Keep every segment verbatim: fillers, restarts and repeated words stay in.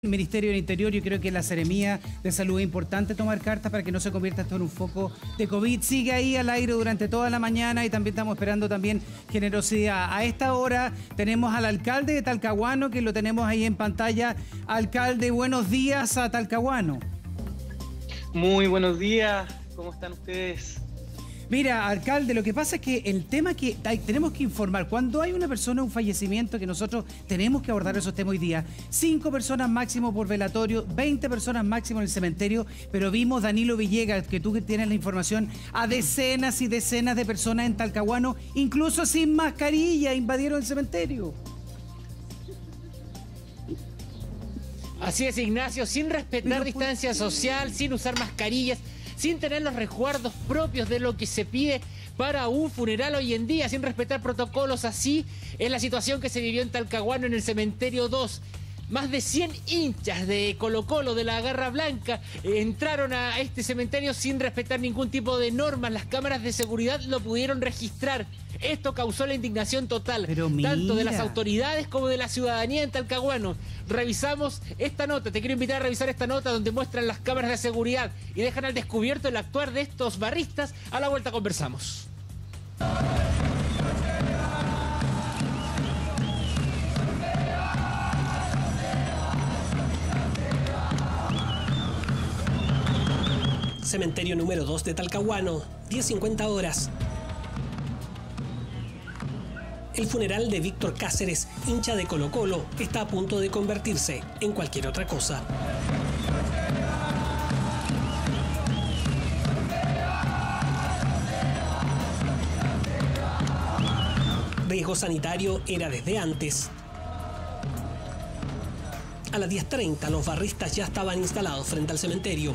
El Ministerio del Interior, yo creo que la Seremía de Salud es importante tomar cartas para que no se convierta esto en un foco de COVID. Sigue ahí al aire durante toda la mañana y también estamos esperando también generosidad. A esta hora tenemos al alcalde de Talcahuano, que lo tenemos ahí en pantalla. Alcalde, buenos días a Talcahuano. Muy buenos días, ¿cómo están ustedes? Mira, alcalde, lo que pasa es que el tema que hay, tenemos que informar, cuando hay una persona, un fallecimiento, que nosotros tenemos que abordar esos temas hoy día, cinco personas máximo por velatorio, veinte personas máximo en el cementerio, pero vimos, Danilo Villegas, que tú tienes la información, a decenas y decenas de personas en Talcahuano, incluso sin mascarilla, invadieron el cementerio. Así es, Ignacio, sin respetar distancia social, sin usar mascarillas, sin tener los resguardos propios de lo que se pide para un funeral hoy en día, sin respetar protocolos. Así es la situación que se vivió en Talcahuano, en el Cementerio dos. Más de cien hinchas de Colo-Colo, de la Garra Blanca, entraron a este cementerio sin respetar ningún tipo de normas. Las cámaras de seguridad lo pudieron registrar. Esto causó la indignación total, tanto de las autoridades como de la ciudadanía en Talcahuano. Revisamos esta nota, te quiero invitar a revisar esta nota donde muestran las cámaras de seguridad y dejan al descubierto el actuar de estos barristas. A la vuelta conversamos. Cementerio número dos de Talcahuano, diez cincuenta horas. El funeral de Víctor Cáceres, hincha de Colo-Colo, está a punto de convertirse en cualquier otra cosa. Riesgo sanitario era desde antes. A las diez treinta los barristas ya estaban instalados frente al cementerio.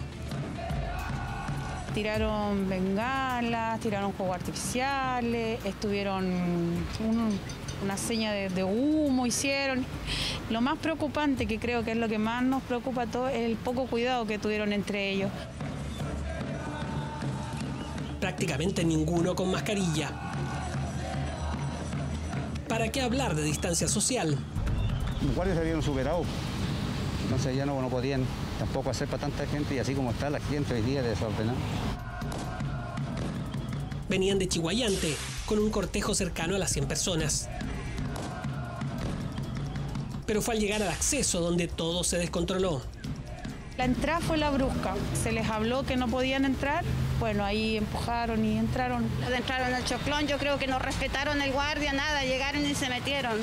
Tiraron bengalas, tiraron juegos artificiales, estuvieron un, una seña de, de humo, hicieron. Lo más preocupante, que creo que es lo que más nos preocupa a todos, es el poco cuidado que tuvieron entre ellos. Prácticamente ninguno con mascarilla. ¿Para qué hablar de distancia social? Los guardias se habían superado, entonces ya no, no podían tampoco hacer para tanta gente, y así como está la gente hoy día desordenada. Venían de Chihuayante, con un cortejo cercano a las cien personas. Pero fue al llegar al acceso donde todo se descontroló. La entrada fue la brusca, se les habló que no podían entrar, bueno, ahí empujaron y entraron. Entraron al choclón, yo creo que no respetaron el guardia, nada, llegaron y se metieron.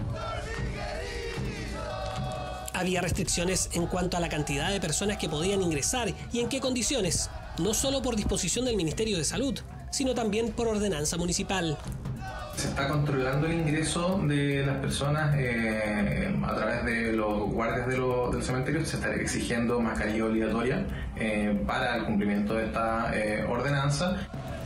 Había restricciones en cuanto a la cantidad de personas que podían ingresar y en qué condiciones, no solo por disposición del Ministerio de Salud, sino también por ordenanza municipal. Se está controlando el ingreso de las personas eh, a través de los guardias de lo, del cementerio. Se está exigiendo mascarilla obligatoria eh, para el cumplimiento de esta eh, ordenanza.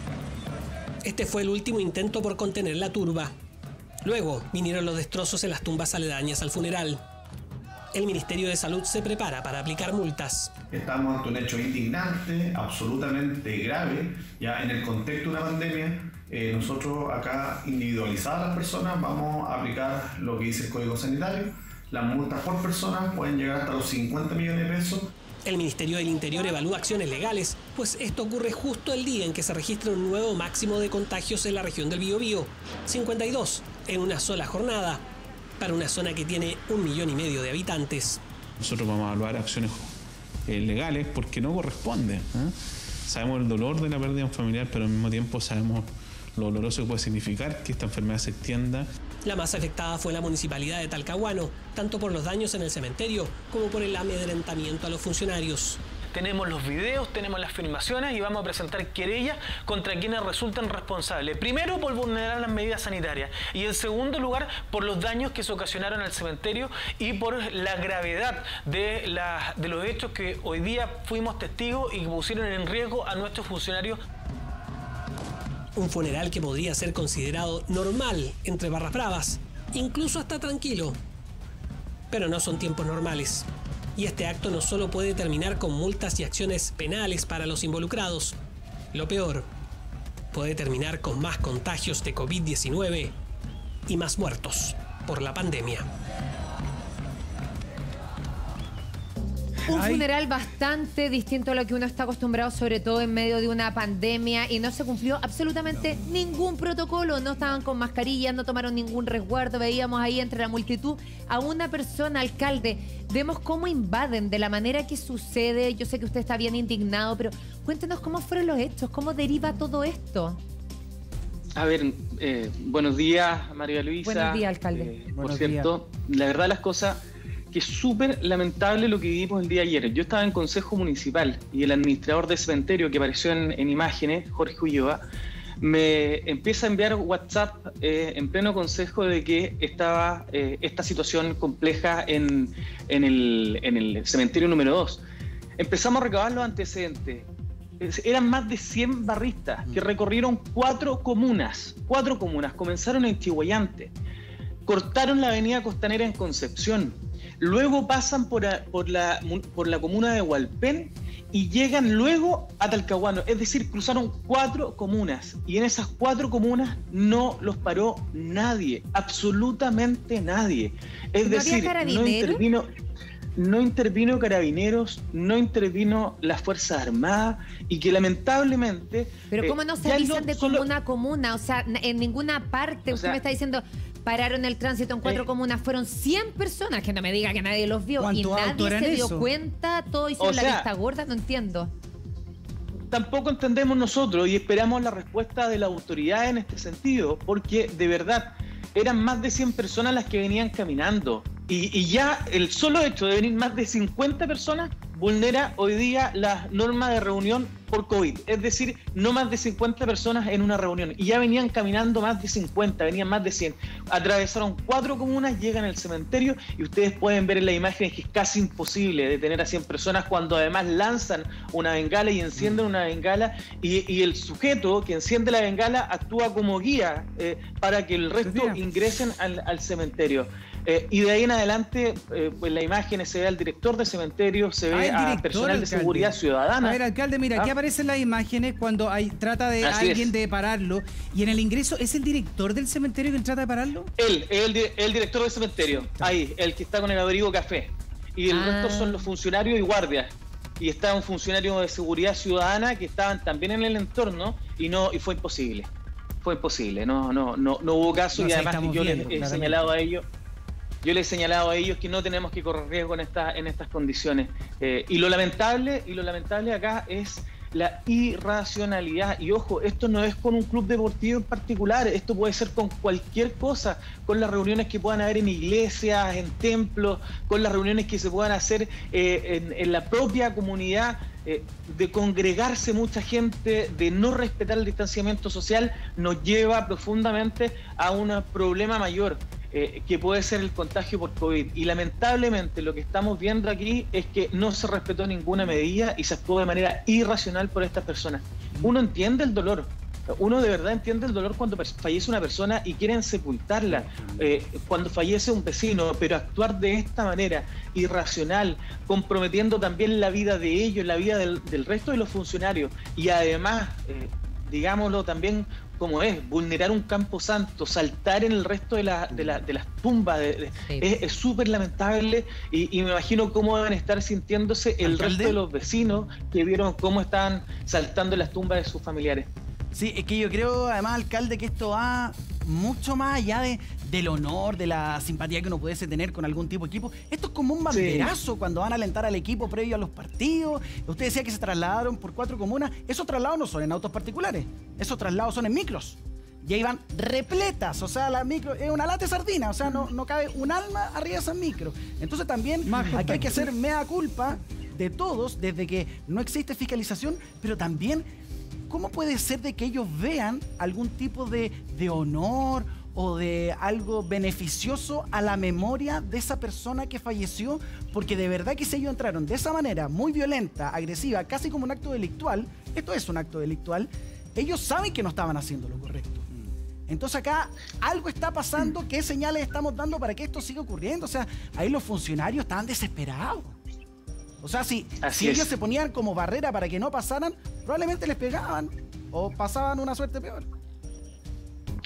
Este fue el último intento por contener la turba. Luego vinieron los destrozos en las tumbas aledañas al funeral. El Ministerio de Salud se prepara para aplicar multas. Estamos ante un hecho indignante, absolutamente grave. Ya en el contexto de una pandemia, eh, nosotros acá, individualizadas las personas, vamos a aplicar lo que dice el Código Sanitario. Las multas por persona pueden llegar hasta los cincuenta millones de pesos. El Ministerio del Interior evalúa acciones legales, pues esto ocurre justo el día en que se registra un nuevo máximo de contagios en la región del Biobío. cincuenta y dos en una sola jornada, para una zona que tiene un millón y medio de habitantes. Nosotros vamos a evaluar acciones eh, legales porque no corresponde. ¿eh? Sabemos el dolor de la pérdida de un familiar, pero al mismo tiempo sabemos lo doloroso que puede significar que esta enfermedad se extienda. La más afectada fue la municipalidad de Talcahuano, tanto por los daños en el cementerio como por el amedrentamiento a los funcionarios. Tenemos los videos, tenemos las filmaciones y vamos a presentar querellas contra quienes resultan responsables. Primero, por vulnerar las medidas sanitarias y en segundo lugar, por los daños que se ocasionaron al cementerio y por la gravedad de, la, de los hechos que hoy día fuimos testigos y que pusieron en riesgo a nuestros funcionarios. Un funeral que podría ser considerado normal entre barras bravas, incluso hasta tranquilo. Pero no son tiempos normales. Y este acto no solo puede terminar con multas y acciones penales para los involucrados. Lo peor, puede terminar con más contagios de COVID diecinueve y más muertos por la pandemia. Un Ay. funeral bastante distinto a lo que uno está acostumbrado, sobre todo en medio de una pandemia, y no se cumplió absolutamente no. ningún protocolo. No estaban con mascarillas, no tomaron ningún resguardo. Veíamos ahí entre la multitud a una persona, alcalde. Vemos cómo invaden de la manera que sucede. Yo sé que usted está bien indignado, pero cuéntenos cómo fueron los hechos, cómo deriva todo esto. A ver, eh, buenos días, María Luisa. Buenos días, alcalde. Eh, por Buenos cierto, días. La verdad las cosas, que es súper lamentable lo que vivimos el día de ayer. Yo estaba en Consejo Municipal y el administrador de cementerio que apareció en, en imágenes, Jorge Ulloa, me empieza a enviar WhatsApp eh, en pleno consejo de que estaba eh, esta situación compleja en, en, el, en el cementerio número dos. Empezamos a recabar los antecedentes. Eran más de cien barristas que recorrieron cuatro comunas. Cuatro comunas. Comenzaron en Chihuayante. Cortaron la avenida Costanera en Concepción. Luego pasan por, a, por, la, por la comuna de Hualpén y llegan luego a Talcahuano. Es decir, cruzaron cuatro comunas. Y en esas cuatro comunas no los paró nadie. Absolutamente nadie. Es ¿No decir, había no intervino... No intervino Carabineros, no intervino las Fuerzas Armadas y que lamentablemente... Pero ¿cómo no se eh, avisan no de solo... comuna a comuna? O sea, en ninguna parte, O usted sea, me está diciendo, pararon el tránsito en cuatro eh, comunas, fueron cien personas, que no me diga que nadie los vio y nadie se dio eso? cuenta, todos hicieron O la sea, vista gorda, no entiendo. Tampoco entendemos nosotros y esperamos la respuesta de la autoridad en este sentido, porque de verdad eran más de cien personas las que venían caminando. Y, y ya el solo hecho de venir más de cincuenta personas vulnera hoy día las normas de reunión por COVID. Es decir, no más de cincuenta personas en una reunión. Y ya venían caminando más de cincuenta, venían más de cien. Atravesaron cuatro comunas, llegan al cementerio y ustedes pueden ver en las imágenes que es casi imposible detener a cien personas cuando además lanzan una bengala y encienden una bengala y, y el sujeto que enciende la bengala actúa como guía eh, para que el resto ingresen al, al cementerio. Eh, y de ahí en adelante, eh, pues en las imágenes se ve al director del cementerio, se ve Ah, a personal alcalde. de seguridad ciudadana. A ver, alcalde, mira, ¿Ah? aquí aparecen las imágenes cuando hay, trata de Así alguien es. de pararlo. Y en el ingreso, ¿es el director del cementerio quien trata de pararlo? Él, el, el director del cementerio, ahí, el que está con el abrigo café. Y el Ah. resto son los funcionarios y guardias. Y está un funcionario de seguridad ciudadana que estaban también en el entorno y no y fue imposible. Fue imposible, no no no, no hubo caso. No, y sí, además estamos yo les viendo, he claramente. señalado a ellos Yo les he señalado a ellos que no tenemos que correr riesgo en, esta, en estas condiciones. Eh, y lo lamentable, y lo lamentable acá es la irracionalidad. Y ojo, esto no es con un club deportivo en particular, esto puede ser con cualquier cosa, con las reuniones que puedan haber en iglesias, en templos, con las reuniones que se puedan hacer eh, en, en la propia comunidad. Eh, de congregarse mucha gente, de no respetar el distanciamiento social, nos lleva profundamente a un problema mayor, eh, que puede ser el contagio por COVID. Y lamentablemente lo que estamos viendo aquí es que no se respetó ninguna medida y se actuó de manera irracional por estas personas. Uno entiende el dolor, uno de verdad entiende el dolor cuando fallece una persona y quieren sepultarla, eh, cuando fallece un vecino, pero actuar de esta manera irracional, comprometiendo también la vida de ellos, la vida del, del resto de los funcionarios y además, eh, digámoslo también como es, vulnerar un campo santo, saltar en el resto de, la, de, la, de las tumbas, de, de, sí. es súper lamentable y, y me imagino cómo deben estar sintiéndose el ¿Alcalde? resto de los vecinos que vieron cómo estaban saltando en las tumbas de sus familiares. Sí, es que yo creo, además, alcalde, que esto va mucho más allá de, del honor, de la simpatía que uno pudiese tener con algún tipo de equipo. Esto es como un banderazo sí. cuando van a alentar al equipo previo a los partidos. Usted decía que se trasladaron por cuatro comunas. Esos traslados no son en autos particulares. Esos traslados son en micros. Y ahí van repletas. O sea, la micro es una lata de sardina. O sea, no, no cabe un alma arriba de esas micros. Entonces también aquí hay que hacer mea culpa de todos desde que no existe fiscalización, pero también... ¿Cómo puede ser de que ellos vean algún tipo de, de honor o de algo beneficioso a la memoria de esa persona que falleció? Porque de verdad que si ellos entraron de esa manera, muy violenta, agresiva, casi como un acto delictual, esto es un acto delictual, ellos saben que no estaban haciendo lo correcto. Entonces acá algo está pasando, ¿qué señales estamos dando para que esto siga ocurriendo? O sea, ahí los funcionarios estaban desesperados. O sea, si, si ellos se ponían como barrera para que no pasaran, probablemente les pegaban o pasaban una suerte peor.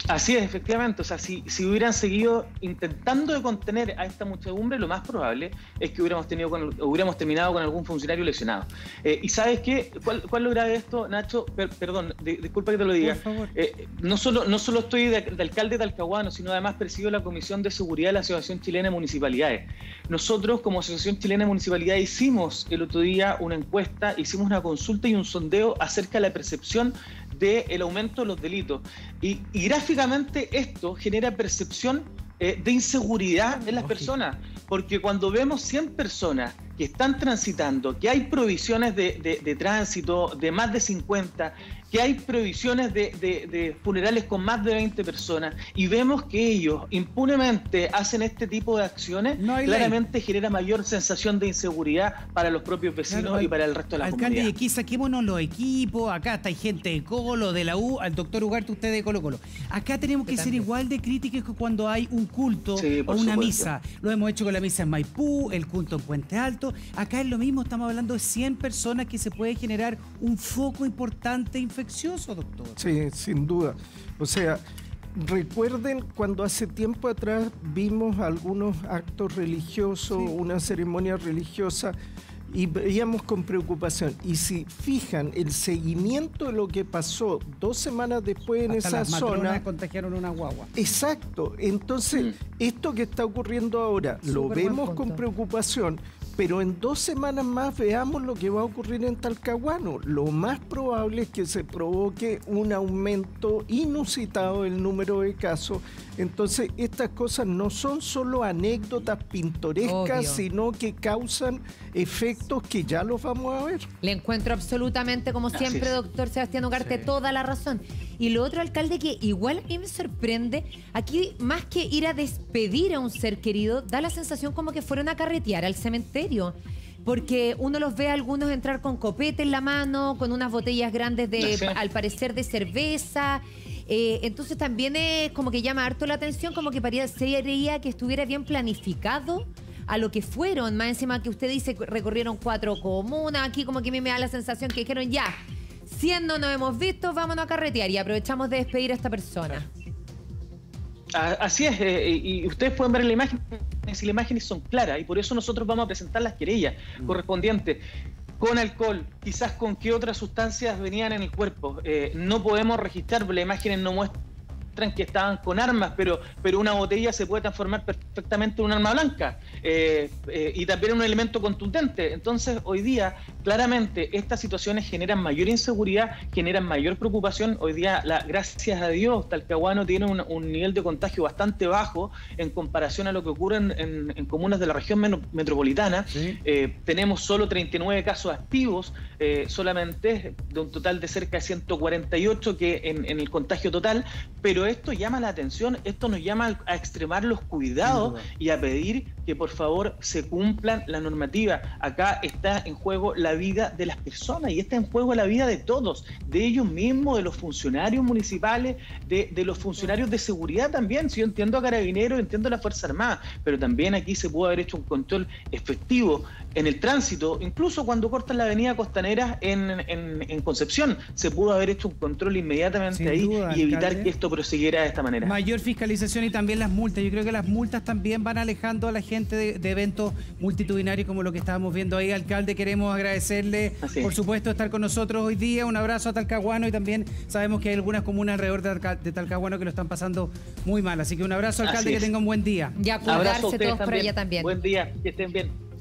Así es, efectivamente. O sea, si, si hubieran seguido intentando de contener a esta muchedumbre, lo más probable es que hubiéramos tenido con, hubiéramos terminado con algún funcionario lesionado. Eh, ¿Y sabes qué? ¿Cuál, cuál es lo grave de esto, Nacho? Per, perdón, de, disculpa que te lo diga. Por favor. Eh, no, solo, no solo estoy de, de alcalde de Talcahuano, sino además presido la Comisión de Seguridad de la Asociación Chilena de Municipalidades. Nosotros, como Asociación Chilena de Municipalidades, hicimos el otro día una encuesta, hicimos una consulta y un sondeo acerca de la percepción del aumento de los delitos. Y, y gráficamente esto genera percepción eh, de inseguridad en las personas, porque cuando vemos cien personas que están transitando, que hay provisiones de, de, de tránsito de más de cincuenta, que hay provisiones de, de, de funerales con más de veinte personas, y vemos que ellos impunemente hacen este tipo de acciones, no claramente ley. Genera mayor sensación de inseguridad para los propios vecinos, claro, y para el resto de la alcalde, comunidad. Alcalde, aquí saquémonos los equipos, acá está hay gente de Colo, de la U, al doctor Ugarte, usted de Colo Colo. Acá tenemos que ser igual de críticos que cuando hay un culto, sí, o una supuesto. misa. Lo hemos hecho con la misa en Maipú, el culto en Puente Alto. Acá es lo mismo, estamos hablando de cien personas que se puede generar un foco importante infeccioso, doctor. Sí, sin duda. O sea, recuerden cuando hace tiempo atrás vimos algunos actos religiosos, sí. una ceremonia religiosa, y veíamos con preocupación. Y si fijan el seguimiento de lo que pasó dos semanas después en Hasta esa las zona, contagiaron una guagua. Exacto. Entonces, mm. esto que está ocurriendo ahora, Súper lo vemos con preocupación. Pero en dos semanas más veamos lo que va a ocurrir en Talcahuano. Lo más probable es que se provoque un aumento inusitado del número de casos. Entonces, estas cosas no son solo anécdotas pintorescas, Obvio. sino que causan efectos que ya los vamos a ver. Le encuentro absolutamente, como siempre, doctor Sebastián Ugarte, sí. toda la razón. Y lo otro, alcalde, que igual a mí me sorprende, aquí más que ir a despedir a un ser querido, da la sensación como que fueron a carretear al cementerio. Porque uno los ve a algunos entrar con copete en la mano, con unas botellas grandes de, sí. al parecer, de cerveza. Eh, entonces también es como que llama harto la atención, como que parecería que estuviera bien planificado a lo que fueron. Más encima que usted dice, recorrieron cuatro comunas. Aquí como que a mí me da la sensación que dijeron ya, cien no nos hemos visto, vámonos a carretear y aprovechamos de despedir a esta persona. Así es, eh, y ustedes pueden ver en la imagen, si las imágenes son claras, y por eso nosotros vamos a presentar las querellas mm. correspondientes. Con alcohol, quizás con qué otras sustancias venían en el cuerpo. Eh, no podemos registrar, las imágenes no muestran que estaban con armas, pero, pero una botella se puede transformar perfectamente en un arma blanca, eh, eh, y también en un elemento contundente. Entonces, hoy día, claramente, estas situaciones generan mayor inseguridad, generan mayor preocupación. Hoy día, la, gracias a Dios, Talcahuano tiene un, un nivel de contagio bastante bajo en comparación a lo que ocurre en, en, en comunas de la región metropolitana. Sí. Eh, tenemos solo treinta y nueve casos activos, eh, solamente de un total de cerca de ciento cuarenta y ocho que en, en el contagio total, pero esto llama la atención, esto nos llama a extremar los cuidados y a pedir que por favor se cumplan la normativa. Acá está en juego la vida de las personas y está en juego la vida de todos, de ellos mismos, de los funcionarios municipales, de, de los funcionarios de seguridad también. Si yo entiendo a Carabineros, entiendo a la Fuerza Armada, pero también aquí se pudo haber hecho un control efectivo en el tránsito, incluso cuando cortan la avenida Costanera en, en, en Concepción, se pudo haber hecho un control inmediatamente Sin ahí duda, y evitar alcalde. que esto prosiguiera de esta manera. Mayor fiscalización y también las multas. Yo creo que las multas también van alejando a la gente de, de eventos multitudinarios como lo que estábamos viendo ahí. Alcalde, queremos agradecerle, Así por supuesto, estar con nosotros hoy día. Un abrazo a Talcahuano y también sabemos que hay algunas comunas alrededor de, Talca, de Talcahuano que lo están pasando muy mal. Así que un abrazo, alcalde, que tenga un buen día. Y a cuidarse todos por allá también. Buen día, que estén bien.